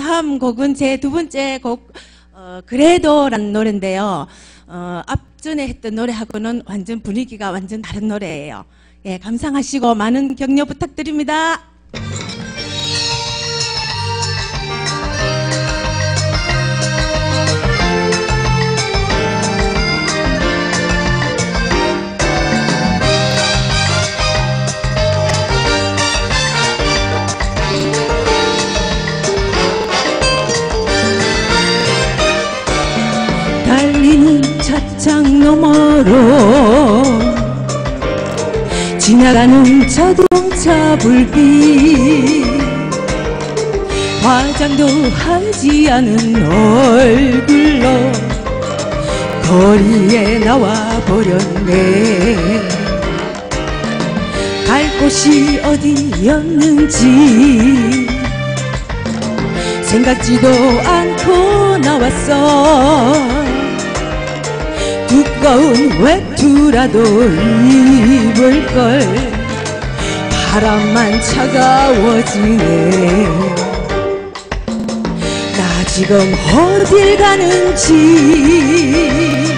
다음 곡은 제 두 번째 곡 그래도라는 노래인데요. 앞전에 했던 노래하고는 완전 분위기가 완전 다른 노래예요. 예, 감상하시고 많은 격려 부탁드립니다. 달리는 차창 너머로 지나가는 자동차 불빛, 화장도 하지 않은 얼굴로 거리에 나와 버렸네. 갈 곳이 어디였는지 생각지도 않고 나왔어. 두꺼운 외투라도 입을걸. 바람만 차가워지네. 나 지금 어딜 가는지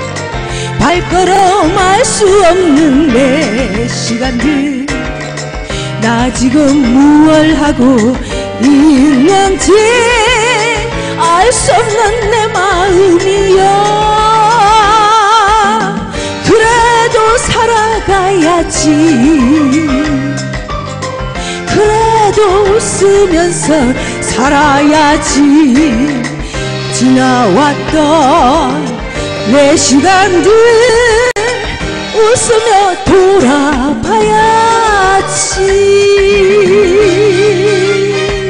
발걸음 알 수 없는 내 시간들. 나 지금 무얼 하고 있는지 알 수 없는 내 마음이여. 그래도 살아가야지. 그래도 웃으면서 살아야지. 지나왔던 내 시간들 웃으며 돌아봐야지.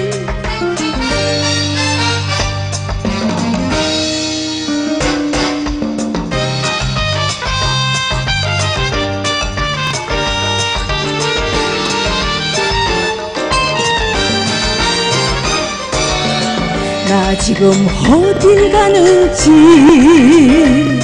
나 지금 어딜 가는지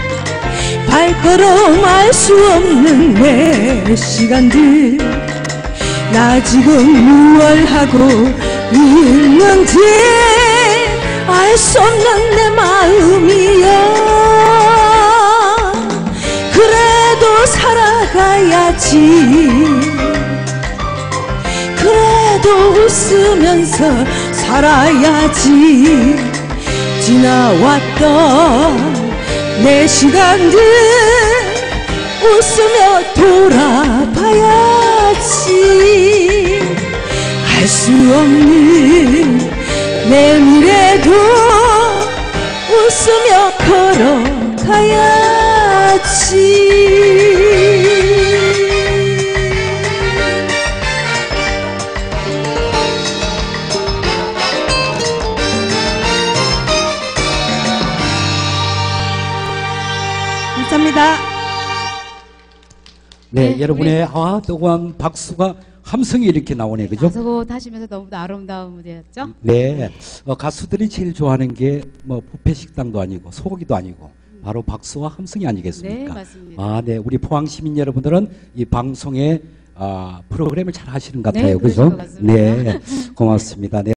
발걸음 알 수 없는 내 시간들. 나 지금 무얼 하고 있는지 알 수 없는 내 마음이여. 그래도 살아가야지. 그래도 웃으면서 살아야지. 지나왔던 내 시간들 웃으며 돌아봐야지. 알 수 없는 내 미래도 웃으며 걸어가야지. 감사합니다. 네, 여러분의 뜨거운 박수가 함성이 이렇게 나오네, 그죠? 가수고 하시면서 너무 아름다운 무대였죠? 네, 가수들이 제일 좋아하는 게 뭐 뷔페 식당도 아니고 소고기도 아니고 바로 박수와 함성이 아니겠습니까? 네, 맞습니다. 네, 우리 포항 시민 여러분들은 이 방송의 프로그램을 잘 하시는 것 같아요, 네, 그죠? 그러신 것 같습니다. 네, 고맙습니다. 네.